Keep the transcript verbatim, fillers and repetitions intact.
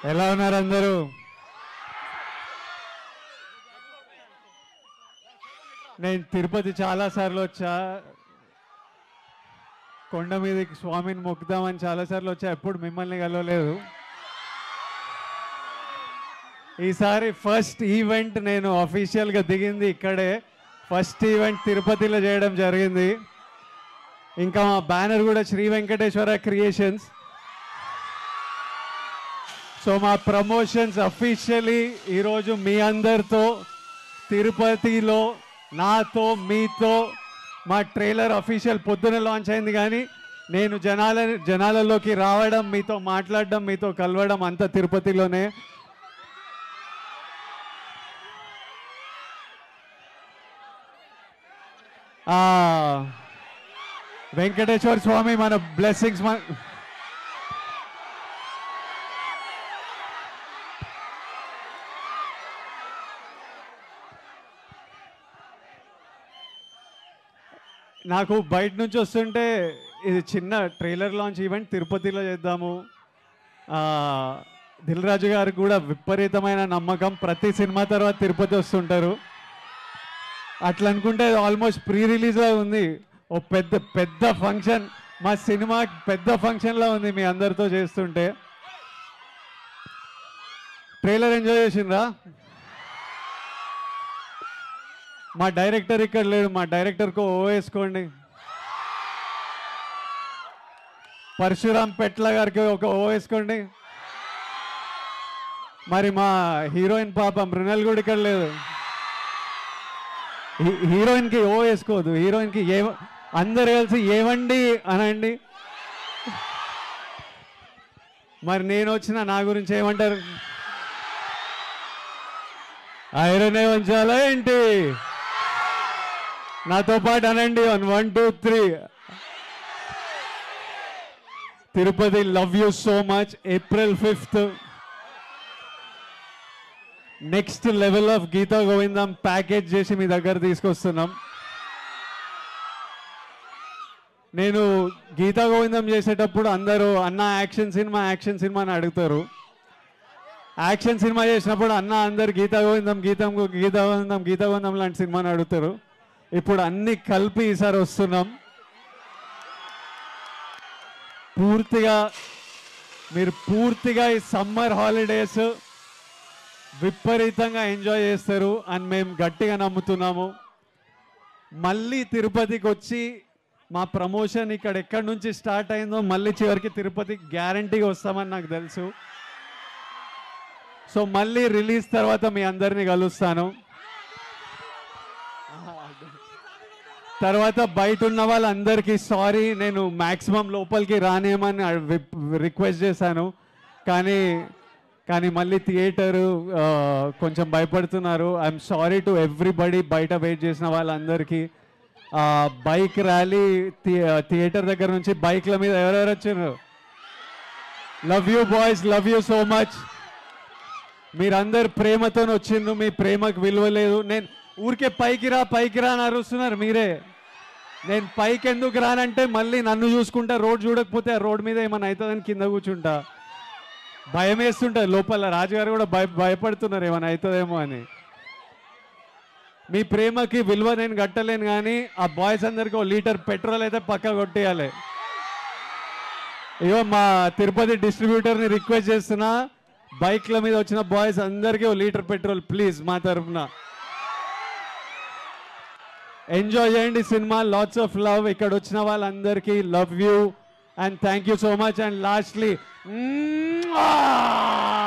ఎలా ఉన్నారు అందరూ? నేను తిరుపతి చాలా సార్లు వచ్చా, కొండ మీదకి స్వామిని మొక్కుదామని చాలా సార్లు వచ్చా, ఎప్పుడు మిమ్మల్ని కలవలేదు. ఈసారి ఫస్ట్ ఈవెంట్ నేను అఫీషియల్గా దిగింది ఇక్కడే, ఫస్ట్ ఈవెంట్ తిరుపతిలో చేయడం జరిగింది. ఇంకా మా బ్యానర్ కూడా శ్రీ వెంకటేశ్వర క్రియేషన్స్. సో మా ప్రమోషన్స్ అఫీషియలీ ఈరోజు మీ అందరితో తిరుపతిలో నాతో మీతో మా ట్రైలర్ అఫీషియల్ పొద్దున లాంచ్ అయింది, కానీ నేను జనాల జనాలలోకి రావడం, మీతో మాట్లాడడం, మీతో కలవడం అంతా తిరుపతిలోనే. వెంకటేశ్వర స్వామి మన బ్లెస్సింగ్స్ మన నాకు బయట నుంచి వస్తుంటే ఇది చిన్న ట్రైలర్ లాంచ్ ఈవెంట్ తిరుపతిలో చేద్దాము. దిల్ రాజు గారికి కూడా విపరీతమైన నమ్మకం, ప్రతి సినిమా తర్వాత తిరుపతి వస్తుంటారు. అట్లా అనుకుంటే ఆల్మోస్ట్ ప్రీ రిలీజ్లా ఉంది, ఓ పెద్ద పెద్ద ఫంక్షన్, మా సినిమా పెద్ద ఫంక్షన్లా ఉంది మీ అందరితో చేస్తుంటే. ట్రైలర్ ఎంజాయ్ చేసిండ్రా? మా డైరెక్టర్ ఇక్కడ లేడు, మా డైరెక్టర్కు ఓ వేసుకోండి. పరశురామ్ పెట్ల గారికి ఒక ఓ వేసుకోండి. మరి మా హీరోయిన్ పాప మృణల్ కూడా ఇక్కడ లేదు, హీరోయిన్కి ఓ వేసుకోవద్దు, హీరోయిన్కి ఏ అందరు కలిసి ఏమండి అనండి. మరి నేను వచ్చిన నా గురించి ఏమంటారు? ఐరనే ఉంచాలా ఏంటి? నాతో పాటు అనండి, one one two three. Tirupati love you so much. April fifth next level of Geetha Govindam package చేసి మీ దగ్గర తీసుకొస్తున్నాం. నేను గీతా గోవిందం చేసేటప్పుడు అందరూ అన్న యాక్షన్ సినిమా యాక్షన్ సినిమా అని అడుగుతారు. యాక్షన్ సినిమా చేసినప్పుడు అన్న అందరు గీతా గోవిందం గీతం గీతా గోవిందం గీతా గోవిందం లాంటి సినిమాని అడుగుతారు. ఇప్పుడు అన్ని కలిపి ఈసారి వస్తున్నాం. పూర్తిగా మీరు పూర్తిగా ఈ సమ్మర్ హాలిడేస్ విపరీతంగా ఎంజాయ్ చేస్తారు అని మేము గట్టిగా నమ్ముతున్నాము. మళ్ళీ తిరుపతికి వచ్చి మా ప్రమోషన్ ఇక్కడ ఎక్కడి నుంచి స్టార్ట్ అయిందో మళ్ళీ చివరికి తిరుపతి గ్యారంటీగా వస్తామని నాకు తెలుసు. సో మళ్ళీ రిలీజ్ తర్వాత మీ అందరినీ కలుస్తాను. తర్వాత బయట ఉన్న వాళ్ళందరికీ సారీ, నేను మ్యాక్సిమం లోపలికి రానేమని రిక్వెస్ట్ చేశాను, కానీ కానీ మళ్ళీ థియేటరు కొంచెం భయపడుతున్నారు. ఐఎమ్ సారీ టు ఎవ్రీబడి, బయట వెయిట్ చేసిన వాళ్ళందరికీ. బైక్ ర్యాలీ థియేటర్ దగ్గర నుంచి బైక్ల మీద ఎవరెవరు వచ్చారు? Love you boys, love you so much. మీరందరు ప్రేమతో వచ్చిండ్రు, మీ ప్రేమకు విలువ లేదు. నేను ఊరికే పైకి రా పైకి రా అని అరుస్తున్నారు మీరే. నేను పైకి ఎందుకు రానంటే మళ్ళీ నన్ను చూసుకుంటా, రోడ్ చూడకపోతే ఆ రోడ్ మీద ఏమైనా అవుతుందని కింద కూర్చుంటా. భయం వేస్తుంటుంది లోపల. రాజుగారు కూడా భయ భయపడుతున్నారు ఏమైనా అవుతుందేమో అని. మీ ప్రేమకి విలువ నేను కట్టలేను, కానీ ఆ బాయ్స్ అందరికీ ఓ లీటర్ పెట్రోల్ అయితే పక్కా కొట్టేయాలి. ఇగో మా తిరుపతి డిస్ట్రిబ్యూటర్ని రిక్వెస్ట్ చేస్తున్నా, బైక్ల మీద వచ్చిన బాయ్స్ అందరికీ ఓ లీటర్ పెట్రోల్ ప్లీజ్ మా తరఫున. ఎంజాయ్ చేయండి సినిమా. Lots of love. ఇక్కడ వచ్చిన వాళ్ళందరికీ love you and thank you so much. And lastly